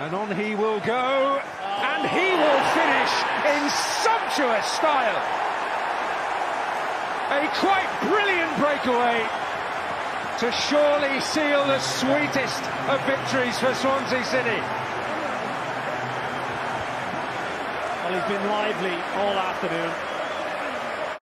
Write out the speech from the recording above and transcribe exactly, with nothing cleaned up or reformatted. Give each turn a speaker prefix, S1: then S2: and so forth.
S1: And on he will go, and he will finish in sumptuous style. A quite brilliant breakaway to surely seal the sweetest of victories for Swansea City.
S2: Well, he's been lively all afternoon.